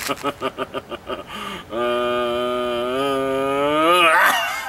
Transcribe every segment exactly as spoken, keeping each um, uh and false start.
うーん、わ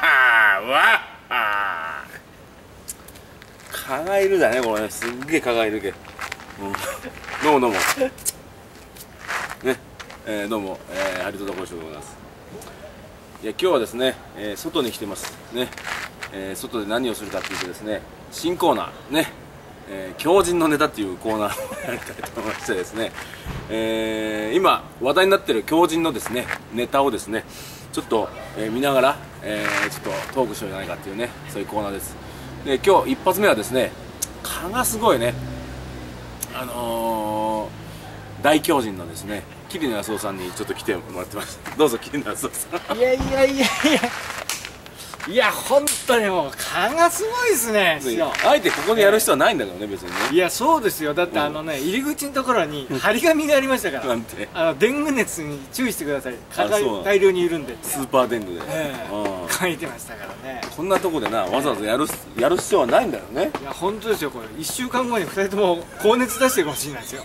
っ蚊がいるだね、これね。すっげえ蚊がいるけ、うん、どうもどうもね、えー、どうも、えー、ハリトタコシでございます。いや、今日はですね、えー、外に来てますね。えー、外で何をするかっていうとですね、新コーナーね、えー、狂人のネタっていうコーナーをやりたいと思いましてですね、えー、今話題になってる狂人のですねネタをですねちょっと、えー、見ながら、えー、ちょっとトークしようじゃないかっていうね、そういうコーナーです。で、今日一発目はですね、蚊がすごいね、あのー、大狂人のですね桐野安夫さんにちょっと来てもらってます。どうぞ桐野安夫さん。 いやいやいやいやいや、本当にもう蚊がすごいですね。 あえてここでやる必要はないんだけどね、別にね。 いや、そうですよ。だってあのね、入り口のところに張り紙がありましたからなんて、 あのデング熱に注意してください、蚊が大量にいるんで、 スーパーデングで書いてましたからね。 こんなとこでな、わざわざやるやる必要はないんだよね。 いや、本当ですよ。これいっしゅうかんごにふたりとも高熱出してるかもしれないですよ。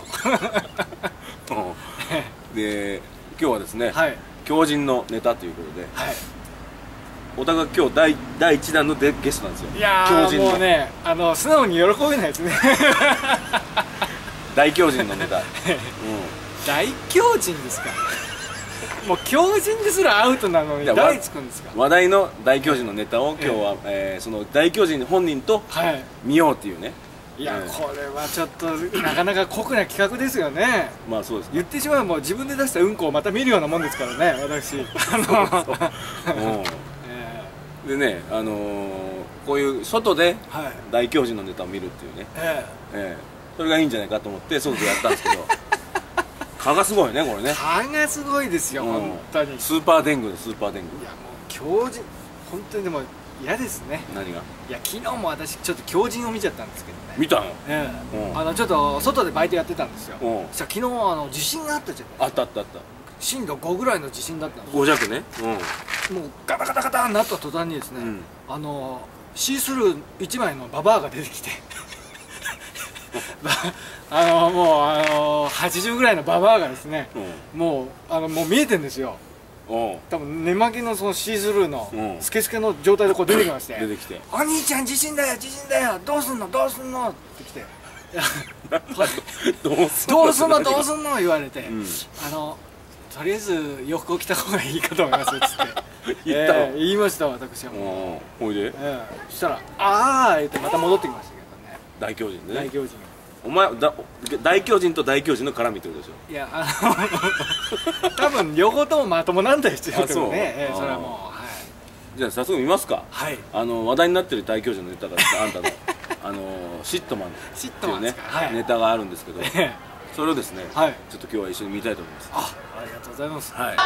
で、今日はですね、狂人のネタということで、 はい、 お互い今日第第一弾のゲストなんですよ。 いやー、もうね、あの素直に喜べないですね。 大狂人のネタ、うん、 大狂人ですか。もう狂人ですらアウトなのに大つくんですか。 話題の大狂人のネタを今日は、えー、その大狂人本人と見ようっていうね。 いや、これはちょっとなかなか酷な企画ですよね。 まあそうです。 言ってしまえばもう自分で出したうんこをまた見るようなもんですからね、私。 でね、あのー、こういう外で大狂人のネタを見るっていうね、ええ、それがいいんじゃないかと思って外でやったんですけど、蚊がすごいね、これね。蚊がすごいですよ、本当に。 スーパーデングで、スーパーデング。 いや、もう狂人、本当にでも嫌ですね。 何が？ いや、昨日も私ちょっと狂人を見ちゃったんですけどね。 見たの？ ええ、あのちょっと外でバイトやってたんですよ。そしたら昨日あの地震があったじゃない。 あったあったあった。 震度ごぐらいの地震だったんですよ。 ご弱ね。 もうガタガタガタになった途端にですね、あのシースルーいちまいのババアが出てきて、あのもうあのはちじゅうぐらいのババアがですね、もうあのもう見えてんですよ。多分寝巻きのそのシースルーのスケスケの状態でこう出てきまして、出てきて「お兄ちゃん地震だよ地震だよ、どうすんのどうすんの」って来て「どうすんのどうすんの」言われて、あのとりあえず洋服を着た方がいいかと思いますっつって言ったの。言いました、私はもう。 ほいでそしたら「ああ」言ってまた戻ってきましたけどね。 大狂人ね。 大狂人。 お前だ大巨人と大巨人の絡みってことでしょ。 いや、あの多分両方ともまともなんだよって言ってもね。それはもう。はい、 じゃあ早速見ますか。 はい。 あの話題になってる大巨人のネタがあんたのあのシットマンっていうねネタがあるんですけど、それをですねちょっと今日は一緒に見たいと思います。 あ、ありがとうございます。はい。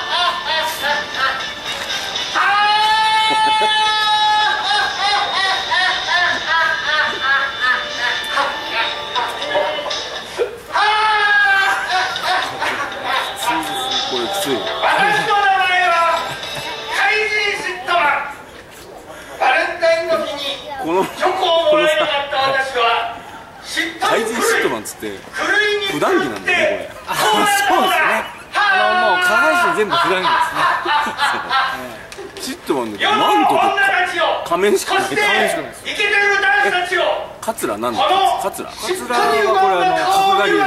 私の名前は怪人シットマン。バレンタインの日にチョコをもらえなかった私は嫉妬怪人シットマンっつって普段着なんだよね、これ。 あ、そうですね。あのもう下半身全部普段着ですね。 シットマンでマントと仮面しかない。仮面しかないです。 イケてる男子たちを。 カツラなんだ。カツラ。カツラはこれあの角刈りです。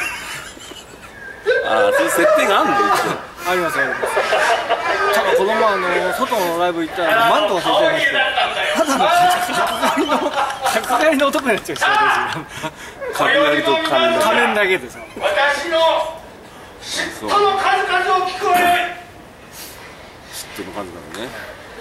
ああ、そういう設定があるんだよ。 ありますあります。ただこの前あの外のライブ行ったらマント忘れちゃいまして、ただの角刈りの角刈りの男になっちゃいました。 角刈りと仮面だけ。 仮面だけです。 私の嫉妬の数々を聞くわね。 嫉妬の数々ね。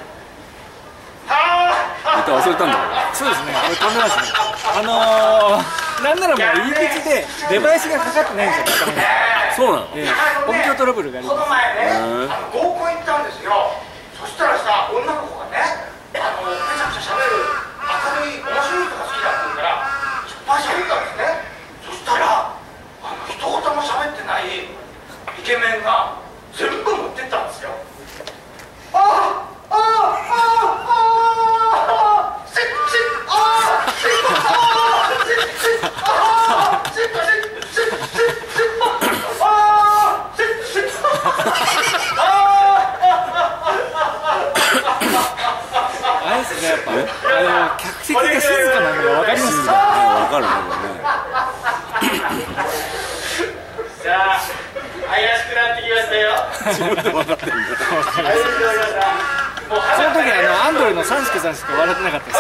歌忘れたんだから。 そうですね。これ飛んでますね。あのー、なんならもう入り口でデバイスがかかってないんですよ。 そうなの。 音響トラブルがあります。 この前ね、合コン行ったんですよ。そしたらさ、女の子がね、あのめちゃくちゃ喋る明るい面白い人が好きだって言うからいっぱい喋ったんですね。そしたらあの一言も喋ってないイケメンが全部持ってったんですよ。ああああああシッシッああシッああシッシッああシッシッシッシッシッああシッシッが静かなのが分かります。 静かね、分かるねさあ怪しくなってきましたよ。 自分で分かってるんだ。 怪しくなりました。もうその時あのアンドレのサンスケさんしか笑ってなかった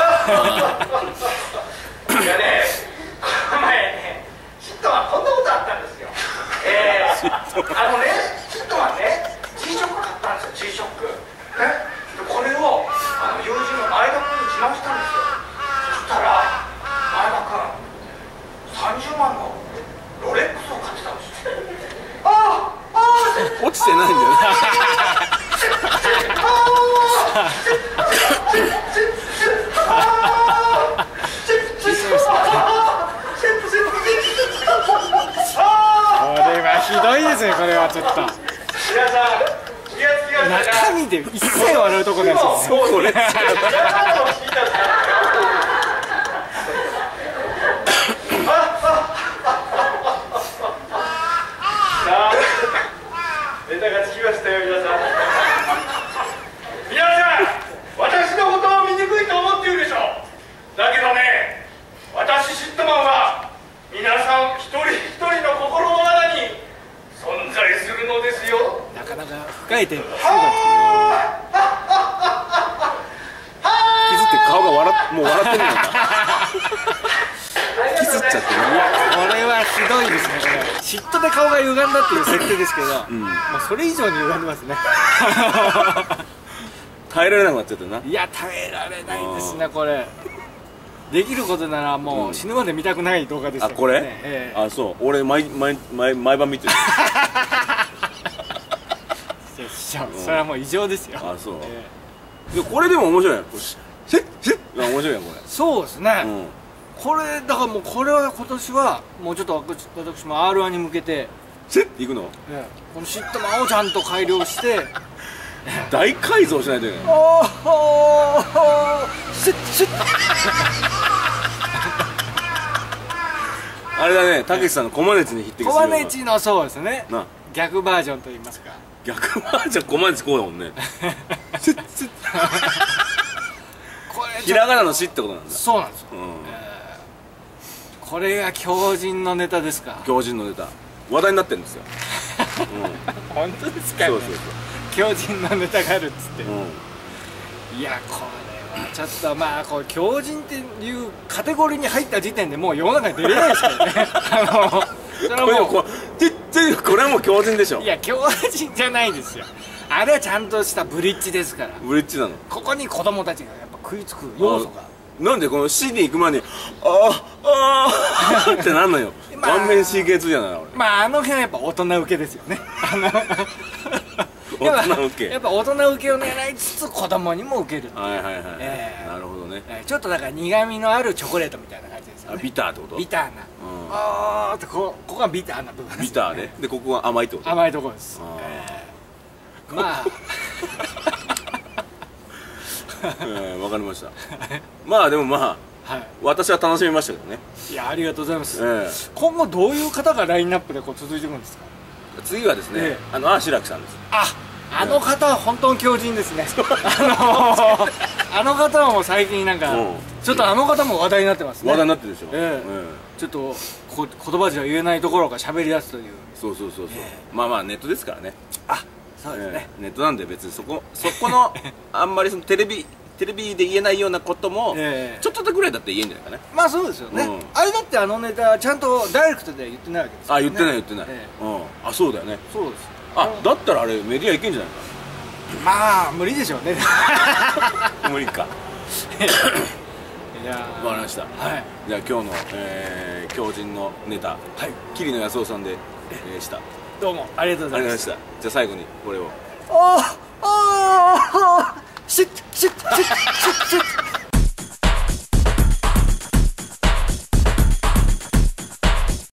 です。 いやね、この前ね、シットマンこんなことあったんですよ。えー、あのね、シットマンね、G ショック買ったんですよ、G ショック。ね、でこれをあの友人の前田君に自慢したんですよ。そしたら前田君、さんじゅうまんのロレックスを買ってたんですよ。ああ、ああ、 落ちてないんだよね。 これはひどいですね。これはちょっと皆さん気がつきましたか。 中身で一切笑うとこないですよね。 そうこれ。 皆さんの聞いたんですさあ、ネタがつきましたよ、皆さん。皆さん、私のことを醜いと思っているでしょう。だけどね、私シットマンは皆さん一人一人の心の中に存在するのですよ。 なかなか深い点がすごい。 気づって顔が笑っもう笑ってるのか。気づっちゃってる。 いやこれはひどいですね。これ嫉妬で顔が歪んだっていう設定ですけど、うん、もうそれ以上に歪んでますね。 耐えられなくなっちゃってるな。 いや耐えられないですね。これできることならもう死ぬまで見たくない動画ですよね。 あこれ、 ええ、 あそう俺毎毎毎毎晩見てる。 それはもう異常ですよ。 あそう、 ええ、でこれでも面白いやん。シェッシェッ面白いやんこれ。 そうですね、 うん、 これだからもうこれは今年はもうちょっと私も アールワン に向けてシェッいくの、 ええ、このシットマンをちゃんと改良して大改造しないといけない。 おーおーシッシッあれだね、たけしさんのコマネチに匹敵するような。 コマネチのそうですね、 な逆バージョンといいますか。 逆バージョンコマネチこうだもんね。シッシッこれひらがなのしってことなんだ。 そうなんですよ、 うん、 えー、これが強靭のネタですか。 強靭のネタ話題になってるんですよ。 うん、本当ですか。 そうそうそう強靭のネタがあるっつって、 うん、 いやこれはちょっとまあこう強靭っていうカテゴリーに入った時点でもう世の中に出れないですからね。あのそれはもうこれこれはもう強靭でしょ。 いや強靭じゃないですよ。あれはちゃんとしたブリッジですから。 ブリッジなの。 ここに子供たちがやっぱ食いつく要素が。 なんでこの C に行く前にあああってなんのよ。顔面 シーケーツー じゃない俺。 まああの辺はやっぱ大人受けですよね。あの大人受け。 やっぱ大人受けを狙いつつ子供にも受ける。 はいはいはい、 えー、 なるほどね、 えー、ちょっとだから苦味のあるチョコレートみたいな感じですよね。 あビターってこと。 ビターな、うん、あーってこここがビターな部分です、ね、 ビターで、でここが甘いってこと。 甘いところです。えー、まあえー、わかりました。まあでもまあ、はい、私は楽しみましたけどね。 いやありがとうございます、 えー、 今後どういう方がラインナップでこう続いていくんですか。 次はですね、えー、あのあ白木さんです。 ああの方は本当に強靭ですね。あのあの方はもう最近なんか、うん、ちょっとあの方も話題になってますね。 話題になってるでしょ。 えーえー、ちょっとこ言葉じゃ言えないところが喋り出すという。 そうそうそうそう、えー、まあまあネットですからね。 あそうですね、 えー、ネットなんで別にそこそこのあんまりそのテレビテレビで言えないようなことも、えー、ちょっとだけぐらいだって言えんじゃないかね。 まあそうですよね、うん、あれだってあのネタちゃんとダイレクトで言ってないわけですよね。 あ言ってない言ってない、えー、うんあそうだよね。 そうです。 あだったらあれメディアいけんじゃないか。 まあ無理でしょうね。 無理か。 いやわかりました、はい、じゃあ今日の、えー、強靭のネタ、はい、桐野安夫さんで、えー、した。 どうもありがとうございました。 じゃあ最後にこれを。 ああああシッシッシッシッシッ